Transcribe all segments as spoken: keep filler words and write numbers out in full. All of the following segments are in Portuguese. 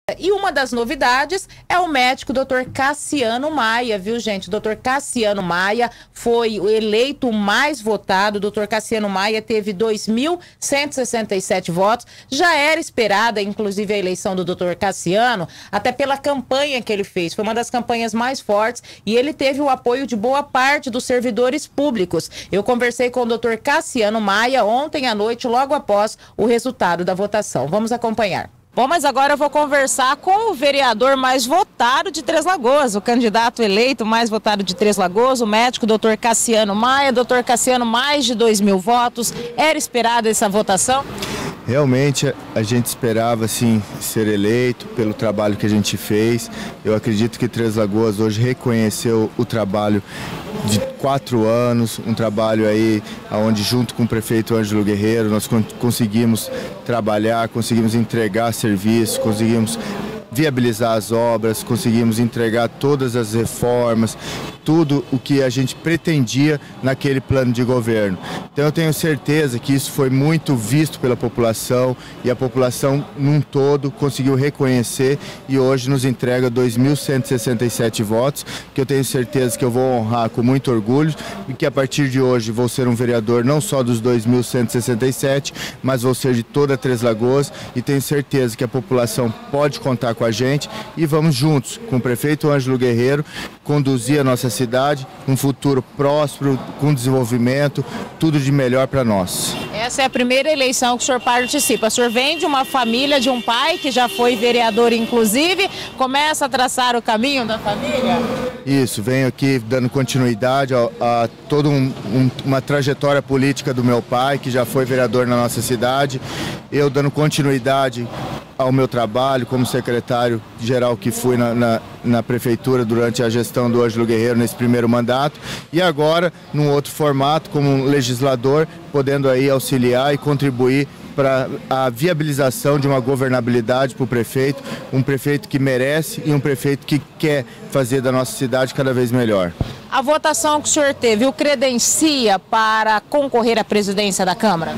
E uma das novidades é o médico doutor Cassiano Maia, viu, gente? O doutor Cassiano Maia foi o eleito mais votado. O doutor Cassiano Maia teve dois mil cento e sessenta e sete votos. Já era esperada, inclusive, a eleição do doutor Cassiano, até pela campanha que ele fez. Foi uma das campanhas mais fortes e ele teve o apoio de boa parte dos servidores públicos. Eu conversei com o doutor Cassiano Maia ontem à noite, logo após o resultado da votação. Vamos acompanhar. Bom, mas agora eu vou conversar com o vereador mais votado de Três Lagoas, o candidato eleito mais votado de Três Lagoas, o médico doutor Cassiano Maia. doutor Cassiano, mais de dois mil votos. Era esperada essa votação? Realmente a gente esperava sim ser eleito pelo trabalho que a gente fez. Eu acredito que Três Lagoas hoje reconheceu o trabalho de quatro anos, um trabalho aí onde junto com o prefeito Ângelo Guerreiro nós conseguimos trabalhar, conseguimos entregar serviços, conseguimos viabilizar as obras, conseguimos entregar todas as reformas, tudo o que a gente pretendia naquele plano de governo. Então eu tenho certeza que isso foi muito visto pela população e a população num todo conseguiu reconhecer e hoje nos entrega dois mil cento e sessenta e sete votos, que eu tenho certeza que eu vou honrar com muito orgulho e que a partir de hoje vou ser um vereador não só dos dois mil cento e sessenta e sete, mas vou ser de toda Três Lagoas e tenho certeza que a população pode contar com a gente e vamos juntos com o prefeito Ângelo Guerreiro conduzir a nossa cidade, um futuro próspero, com desenvolvimento, tudo de melhor para nós. Essa é a primeira eleição que o senhor participa. O senhor vem de uma família, de um pai que já foi vereador, inclusive, começa a traçar o caminho da família? Isso, venho aqui dando continuidade a, a toda um, um, uma trajetória política do meu pai, que já foi vereador na nossa cidade, eu dando continuidade ao meu trabalho como secretário-geral que fui na, na, na prefeitura durante a gestão do Ângelo Guerreiro nesse primeiro mandato e agora num outro formato como legislador, podendo aí auxiliar e contribuir para a viabilização de uma governabilidade para o prefeito, um prefeito que merece e um prefeito que quer fazer da nossa cidade cada vez melhor. A votação que o senhor teve o credencia para concorrer à presidência da Câmara?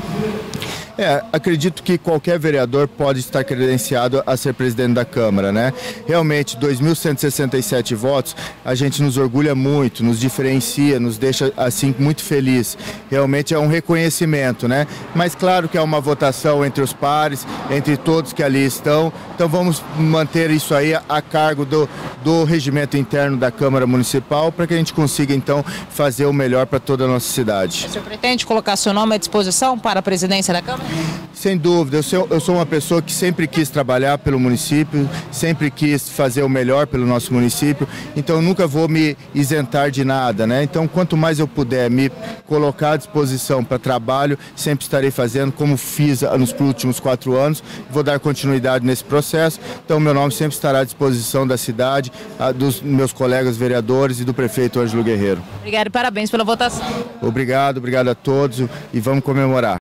É, acredito que qualquer vereador pode estar credenciado a ser presidente da Câmara, né? Realmente, dois mil cento e sessenta e sete votos, a gente nos orgulha muito, nos diferencia, nos deixa, assim, muito feliz. Realmente é um reconhecimento, né? Mas claro que é uma votação entre os pares, entre todos que ali estão, então vamos manter isso aí a, a cargo do, do regimento interno da Câmara Municipal para que a gente consiga, então, fazer o melhor para toda a nossa cidade. O senhor pretende colocar seu nome à disposição para a presidência da Câmara? Sem dúvida, eu sou, eu sou uma pessoa que sempre quis trabalhar pelo município, sempre quis fazer o melhor pelo nosso município, então eu nunca vou me isentar de nada, né? Então, quanto mais eu puder me colocar à disposição para trabalho, sempre estarei fazendo, como fiz nos últimos quatro anos, vou dar continuidade nesse processo, então meu nome sempre estará à disposição da cidade, dos meus colegas vereadores e do prefeito Ângelo Guerreiro. Obrigado e parabéns pela votação. Obrigado, obrigado a todos e vamos comemorar.